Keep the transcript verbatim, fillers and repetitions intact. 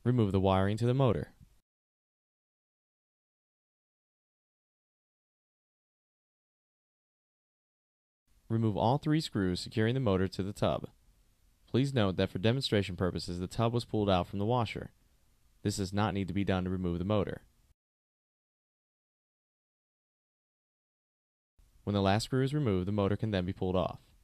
Remove the wiring to the motor. Remove all three screws securing the motor to the tub. Please note that for demonstration purposes, the tub was pulled out from the washer. This does not need to be done to remove the motor. When the last screw is removed, the motor can then be pulled off.